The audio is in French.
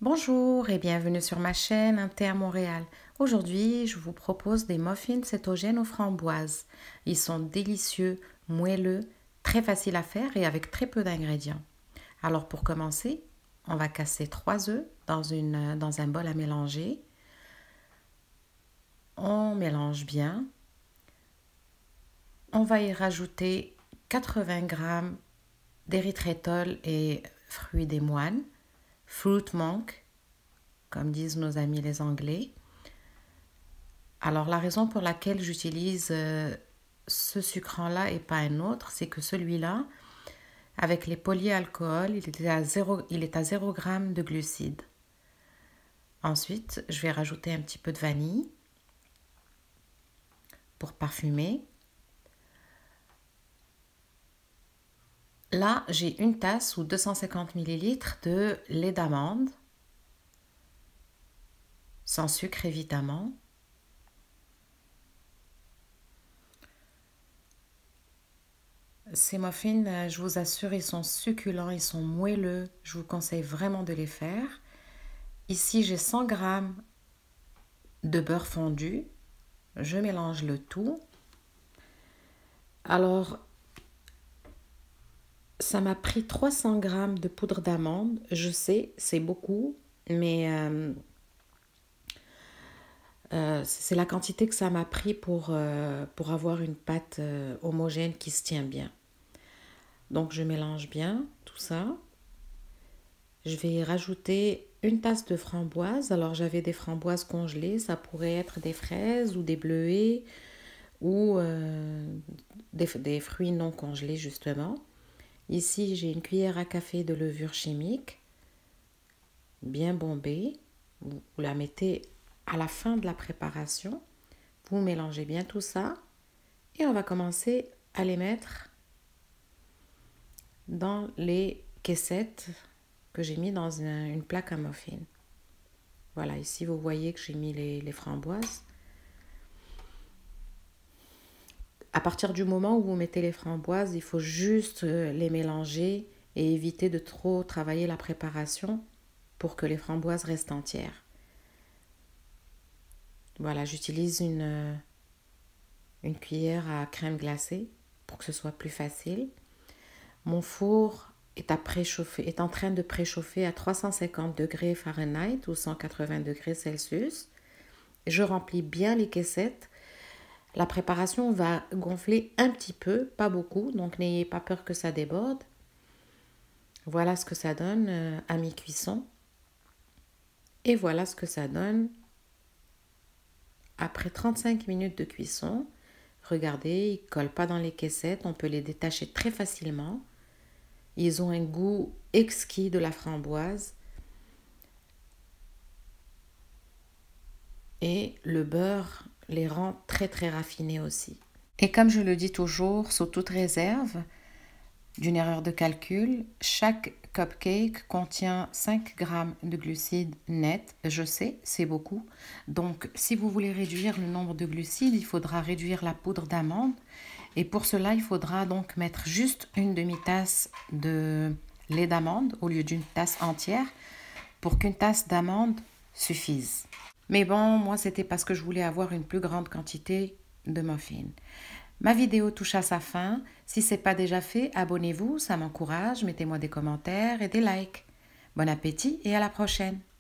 Bonjour et bienvenue sur ma chaîne Un thé à Montréal. Aujourd'hui, je vous propose des muffins cétogènes aux framboises. Ils sont délicieux, moelleux, très faciles à faire et avec très peu d'ingrédients. Alors pour commencer, on va casser 3 œufs dans un bol à mélanger. On mélange bien. On va y rajouter 80 g d'érythrétol et fruits des moines, fruit monk, comme disent nos amis les Anglais. Alors la raison pour laquelle j'utilise ce sucrant-là et pas un autre, c'est que celui-là, avec les polyalcools, il est à 0 g de glucides. Ensuite, je vais rajouter un petit peu de vanille pour parfumer. Là, j'ai une tasse ou 250 ml de lait d'amande, sans sucre évidemment. Ces muffins, je vous assure, ils sont succulents, ils sont moelleux. Je vous conseille vraiment de les faire. Ici, j'ai 100 g de beurre fondu. Je mélange le tout. Alors, ça m'a pris 300 g de poudre d'amande. Je sais, c'est beaucoup, mais c'est la quantité que ça m'a pris pour avoir une pâte homogène qui se tient bien. Donc, je mélange bien tout ça. Je vais rajouter une tasse de framboises. Alors, j'avais des framboises congelées. Ça pourrait être des fraises ou des bleuets ou des fruits non congelés, justement. Ici, j'ai une cuillère à café de levure chimique, bien bombée. Vous la mettez à la fin de la préparation. Vous mélangez bien tout ça. Et on va commencer à les mettre dans les caissettes que j'ai mis dans une plaque à muffins. Voilà, ici vous voyez que j'ai mis les framboises. À partir du moment où vous mettez les framboises, il faut juste les mélanger et éviter de trop travailler la préparation pour que les framboises restent entières. Voilà, j'utilise une cuillère à crème glacée pour que ce soit plus facile. Mon four est en train de préchauffer à 350 degrés Fahrenheit ou 180 degrés Celsius. Je remplis bien les caissettes. La préparation va gonfler un petit peu, pas beaucoup, donc n'ayez pas peur que ça déborde. Voilà ce que ça donne à mi-cuisson. Et voilà ce que ça donne après 35 minutes de cuisson. Regardez, ils ne collent pas dans les caissettes, on peut les détacher très facilement. Ils ont un goût exquis de la framboise. Et le beurre les rend très très raffinés aussi. Et comme je le dis toujours, sous toute réserve d'une erreur de calcul, chaque cupcake contient 5 g de glucides nets. Je sais, c'est beaucoup. Donc, si vous voulez réduire le nombre de glucides, il faudra réduire la poudre d'amande. Et pour cela, il faudra donc mettre juste une demi-tasse de lait d'amande au lieu d'une tasse entière pour qu'une tasse d'amande suffise. Mais bon, moi, c'était parce que je voulais avoir une plus grande quantité de muffins. Ma vidéo touche à sa fin. Si ce n'est pas déjà fait, abonnez-vous, ça m'encourage. Mettez-moi des commentaires et des likes. Bon appétit et à la prochaine.